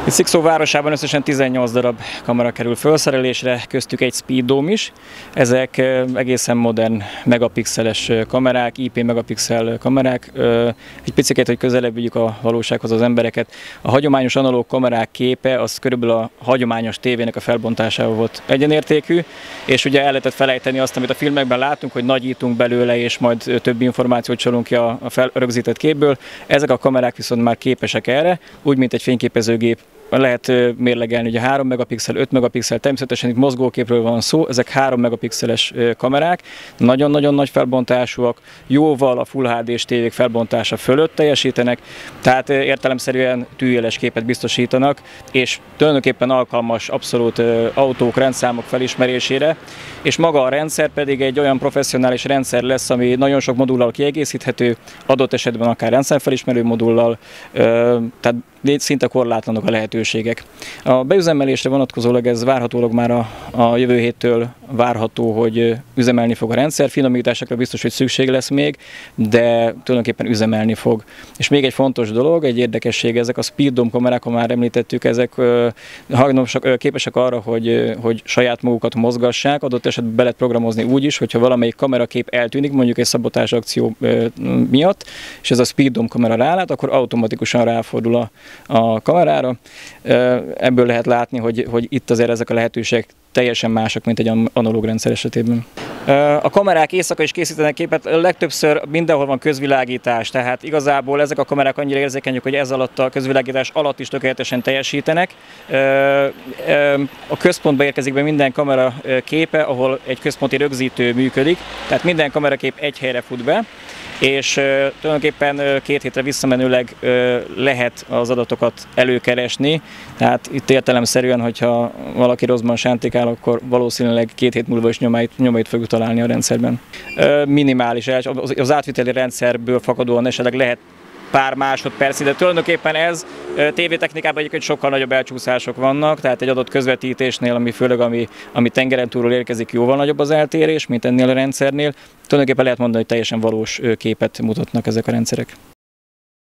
Szikszó városában összesen 18 darab kamera kerül felszerelésre, köztük egy Speed Dome is. Ezek egészen modern megapixeles kamerák, IP megapixel kamerák. Egy picit, hogy közelebb vigyük a valósághoz az embereket. A hagyományos analóg kamerák képe az körülbelül a hagyományos tévének a felbontásával volt egyenértékű, és ugye el lehetett felejteni azt, amit a filmekben látunk, hogy nagyítunk belőle, és majd több információt csalunk ki a felrögzített képből. Ezek a kamerák viszont már képesek erre, úgy, mint egy fényképezőgép. Lehet mérlegelni, ugye 3 megapixel, 5 megapixel, természetesen itt mozgóképről van szó, ezek 3 megapixeles kamerák, nagyon-nagyon nagy felbontásúak, jóval a Full HD-s tévék felbontása fölött teljesítenek, tehát értelemszerűen tűéles képet biztosítanak, és tulajdonképpen alkalmas abszolút autók, rendszámok felismerésére, és maga a rendszer pedig egy olyan professzionális rendszer lesz, ami nagyon sok modullal kiegészíthető, adott esetben akár rendszerfelismerő modullal, tehát szinte korlátlanok a lehetőségek. A beüzemelésre vonatkozólag ez várhatólag már a jövő héttől várható, hogy üzemelni fog a rendszer. Finomításokra biztos, hogy szükség lesz még, de tulajdonképpen üzemelni fog. És még egy fontos dolog, egy érdekesség, ezek a Speed Dome kamerák, ha már említettük, ezek képesek arra, hogy saját magukat mozgassák, adott esetben be lehet programozni úgy is, hogyha valamelyik kamerakép eltűnik, mondjuk egy szabotás akció miatt, és ez a Speed Dome kamera rálát, akkor automatikusan ráfordul a kamerára. Ebből lehet látni, hogy itt azért ezek a lehetőségek teljesen mások, mint egy analóg rendszer esetében. A kamerák éjszaka is készítenek képet, legtöbbször mindenhol van közvilágítás, tehát igazából ezek a kamerák annyira érzékenyek, hogy ez alatt a közvilágítás alatt is tökéletesen teljesítenek. A központba érkezik be minden kamera képe, ahol egy központi rögzítő működik, tehát minden kamerakép egy helyre fut be, és tulajdonképpen 2 hétre visszamenőleg lehet az adatokat előkeresni, tehát itt értelemszerűen, hogyha valaki rosszban sántikál, akkor valószínűleg 2 hét múlva is nyomait fogjuk találni a rendszerben. Minimális, az átviteli rendszerből fakadóan esetleg lehet pár másodperc, de tulajdonképpen ez tévétechnikában egyébként sokkal nagyobb elcsúszások vannak, tehát egy adott közvetítésnél, ami tengeren túlról érkezik, jóval nagyobb az eltérés, mint ennél a rendszernél. Tulajdonképpen lehet mondani, hogy teljesen valós képet mutatnak ezek a rendszerek.